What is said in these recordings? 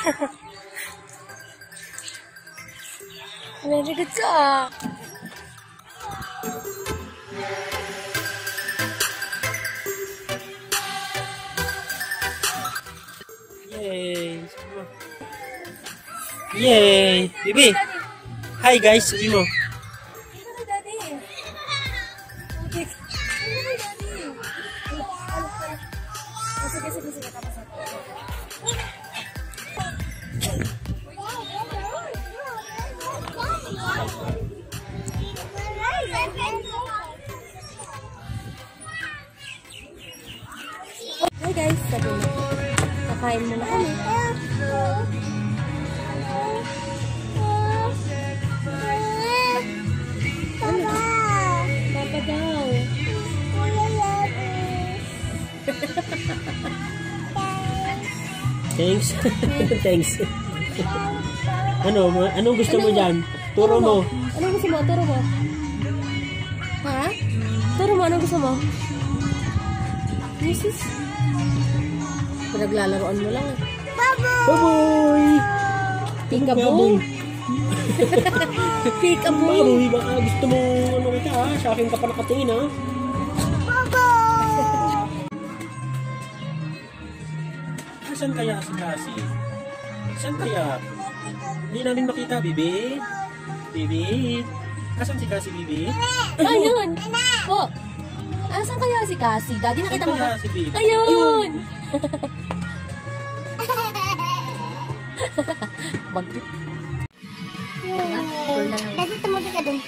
Very good ka. Yay! Yay! Bibi! Hi guys! Sabi mo. Hi guys! Sabi mo. Kakain mo na kami. Papa daw. Thanks. Thanks. Anong gusto mo dyan? Turo mo. Anong gusto mo? Turo mo. Ha? Turo mo. Anong gusto mo? Mrs. Pinaglalaroan mo lang. Baboy! Peekaboo. Peekaboo. Baboy, baka gusto mo ano kita ha? Sa akin ka pa nakatingin ha? Saan kaya si Cassie? Saan kaya? Hindi namin makita, Bibi. Bibi. Asan si Cassie, Bibi? Ayun. Oh. Asan kaya si Cassie? Daddy, nakita mo ba? Si Bibi? Ayun. Bagit. Daddy, tumulong ka dun.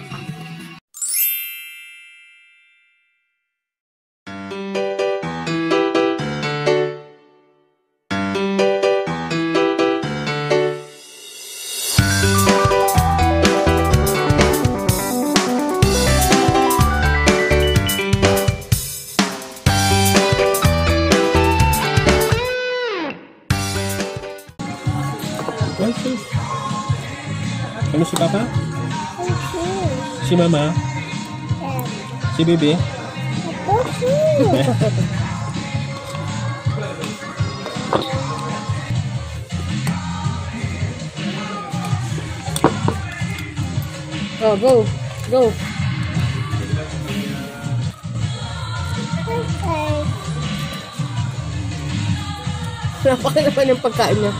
Ano si Papa? Si Mama? Si Bibi? Oh, go. Go. Napaka naman yung pagkain niya.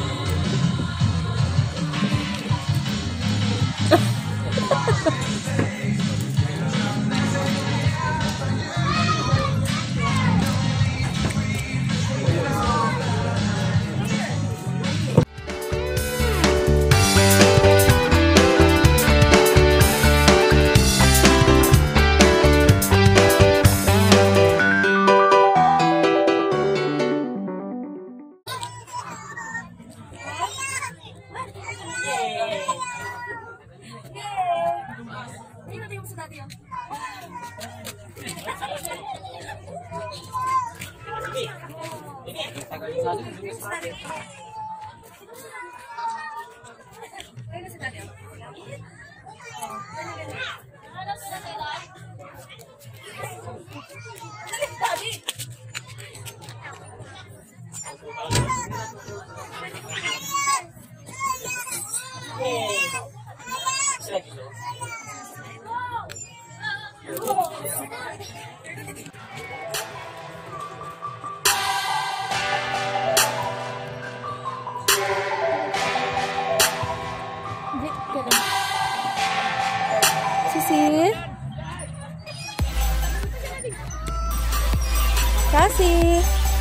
Sisi? Kasih.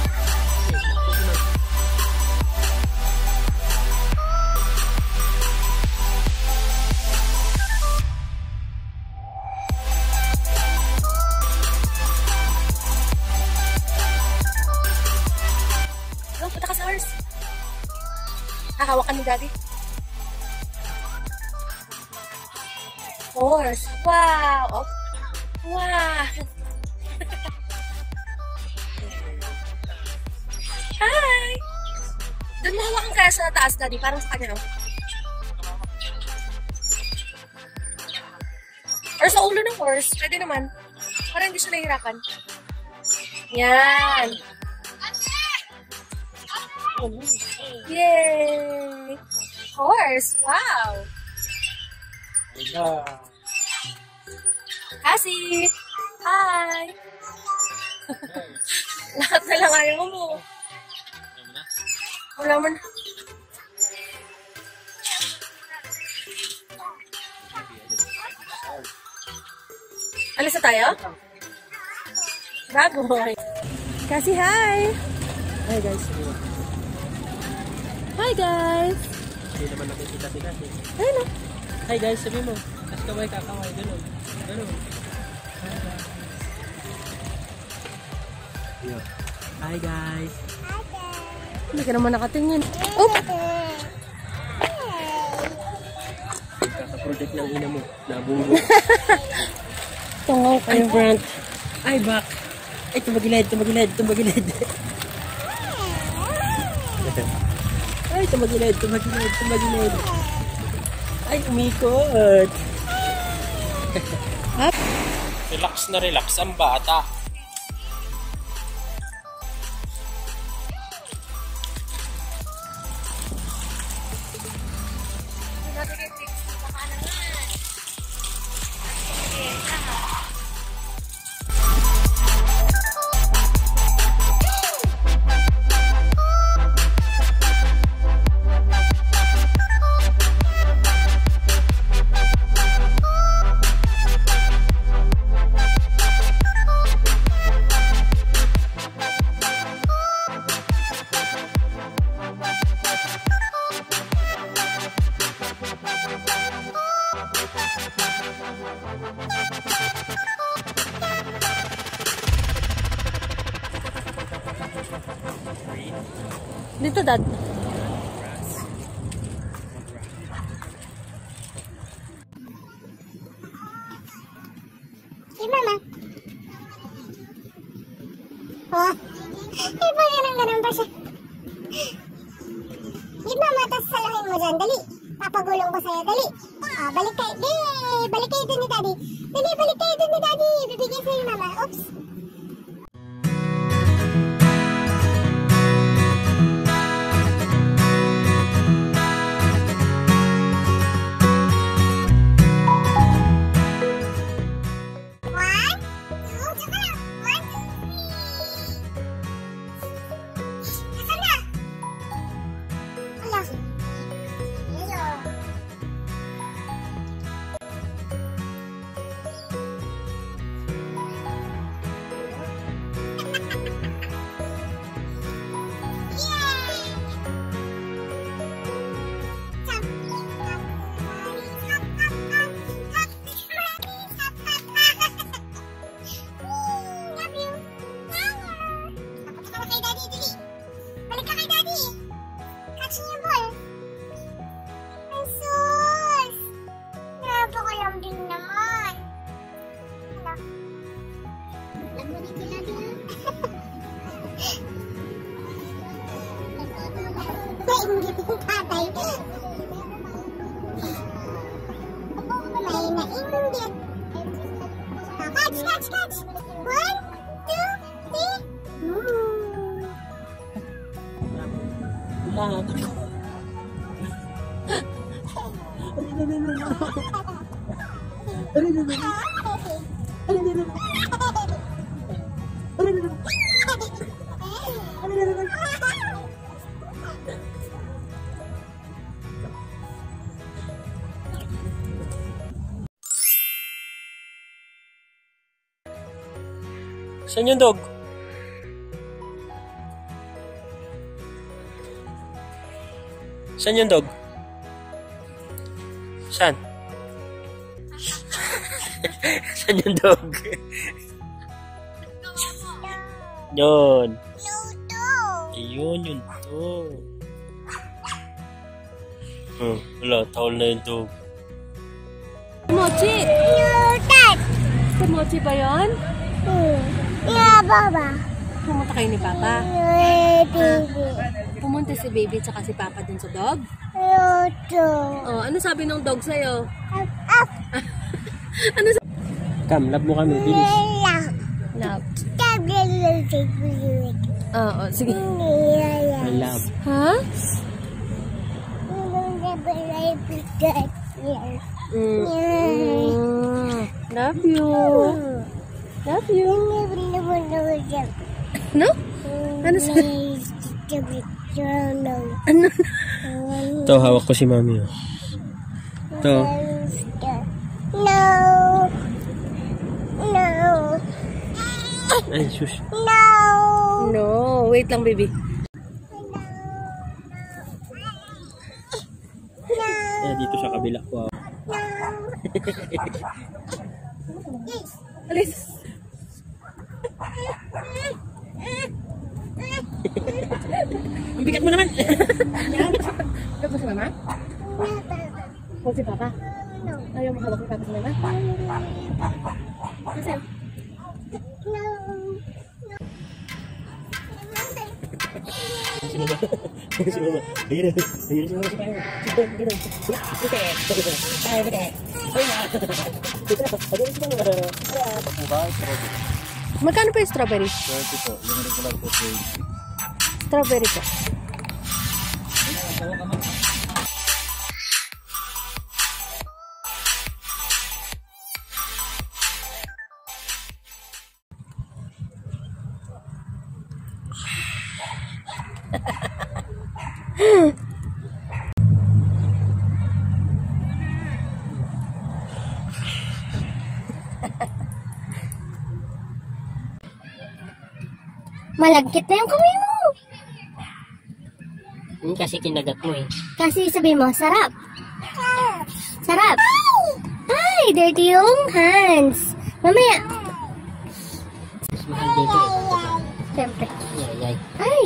Punta ka sa horse. Hahawakan ni Daddy. Horse. Wow. Oh. Wow. Hi. Doon mo hawakan ka sa taas, Daddy. Parang sa kanya. Or sa ulo ng horse. Pwede naman. Para hindi siya nahihirapan. Yan. Yay! Horse! Wow! Ayan. Cassie! Hi! Lahat na lang ayaw mo. Wala man. Alis na tayo? Bagoy. Cassie, hi! Hi guys. Hi guys! Hindi naman nakikita si Cassie. Ayun na. Hi guys, sabi mo. Tapos kaway kakaway. Ganun. Hi guys. Hindi ka naman nakatingin. Oop! Kaka-project ng ina mo. Nabunggo. Tungaw Ay, front. Ay, back. Ay, tumagilid. Ay, tumagilid. Ay, umikot. Relax na relax ang bata. Dito, Dad. Si Mama. Oh, iba ganun pa siya. Si Mama, tas salahin mo dyan. Dali. Papagulong ko sa'yo. Dali. Balik kayo. Balik kayo dun ni Daddy. Dali, balik kayo dun ni Daddy. Bibigyan sa'yo, Mama. Oops. Nainggit yung tatay. May nainggit. Catch! 1, 2, 3. Saan yung dog? Saan yung dog? Saan? Saan yung dog? Yun. Ayun, yun to. Wala, tawal na yung dog. Mochi! Dad! Si Mochi ba yun? Yeah, Baba. Pumunta kayo ni Papa. Baby. Pumunta si Baby tsaka si Papa dun sa dog. Luto. Oh, ano sabi ng dog sa'yo? Up. Ano sabi? Come, love mo kami, bilis. Love. Love. Love. Oo, sige. I love. Ha? Love you. Love you. No? Ano sa... Ano? Ito, hawak ko si mami. Oh. Ito. No. No. Ay, shush. No. No, wait lang, baby. Eh, dito sa kabila ko. Alis. Ang bigat mo naman. Huwag mo si mama? Huwag si papa? Ayaw mo hawak ni papa si mama? Kasi... Magkano pa yung strawberry? 30 po. Yung regular po 20. Strawberry po. Malagkit na yung kamay mo. Kasi kinagat mo eh. Kasi sabi mo, sarap. Sarap. Ay, dirty yung hands. Mamaya. Mas mahal dito eh. Siyempre. Ay. Ay.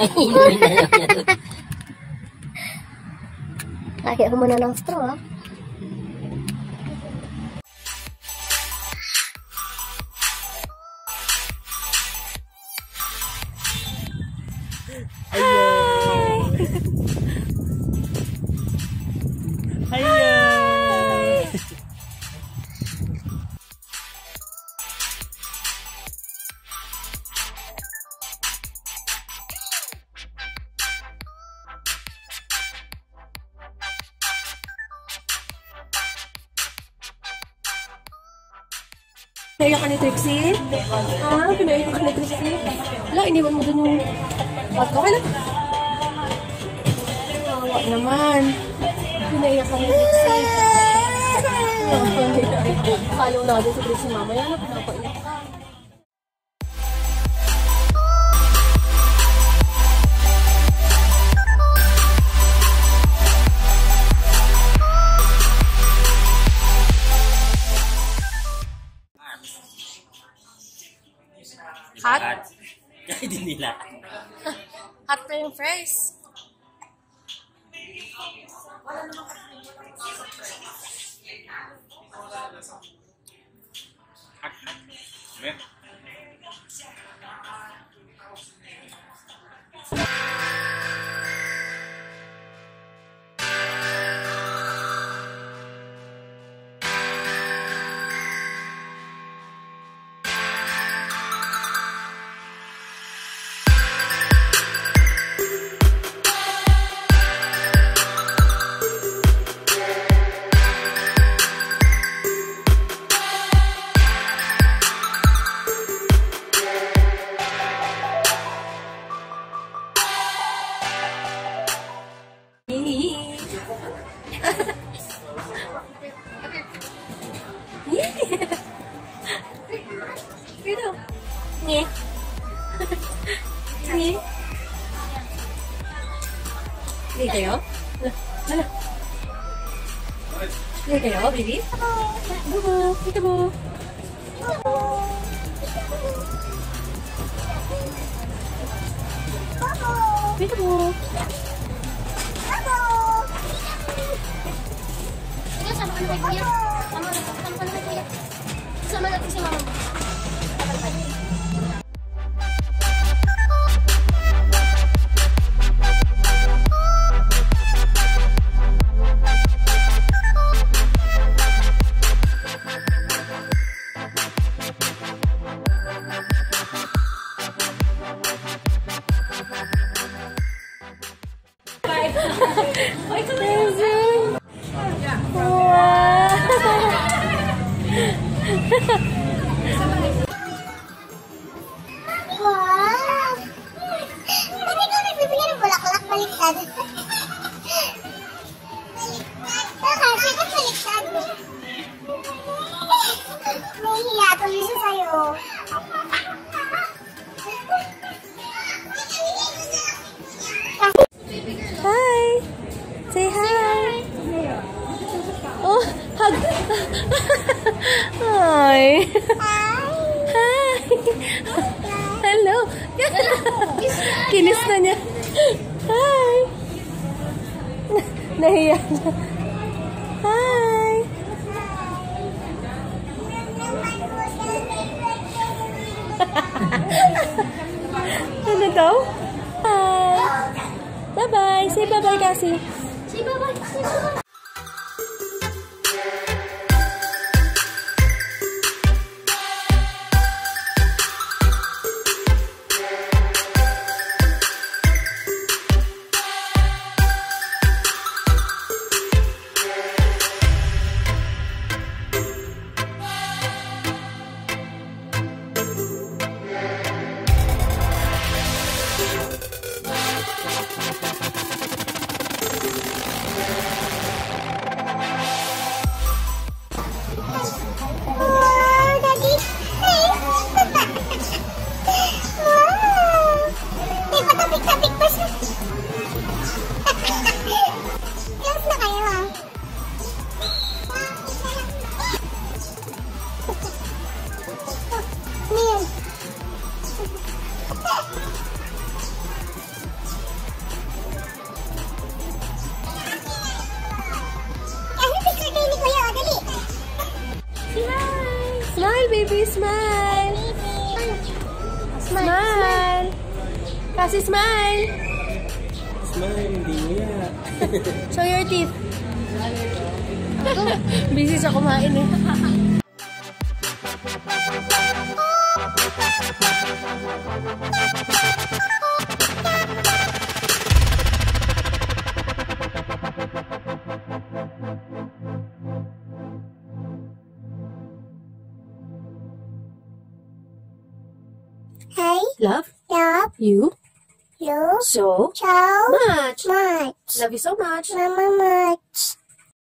Lagi ako muna ng straw, ah. Pinaiyak ka ni Trixie? Ha? Pinaiyak ka ni Trixie? Wala, iniwan mo dun yung... Okay lang. Tawa naman. Pinaiyak ka ni Trixie. Kalo na doon si Trixie mamaya na pinapaiyak ka. Hot? Kaya din nila. Hot pa yung fries. Dito. Nye. Nye. Hindi kayo? Hala. Hindi kayo, baby? Bubo. Dito mo. Dito mo. Sige, sama ka na kay Kuya. Sama ka na kay Kuya. Sama natin si Mama. Wow! Ba't ikaw nagbibigay ng bulaklak baliktad? Kasi ba't baliktad? Nahihiya tuloy siya sa'yo. Hi! Say hi! Oh, hug! Hi! Hi! Hello! Kinis na niya. Hi! Nahiya na. Hi! Ano daw? Hi! Bye-bye! Say bye-bye, Cassie! Say bye-bye! Say bye-bye! Smile, baby, smile! Smile! Cassie, smile! Smile, hindi niya. Show your teeth. Busy siya kumain eh. Hey, Love love, you you, so so much. much. Love you so much. Mama much.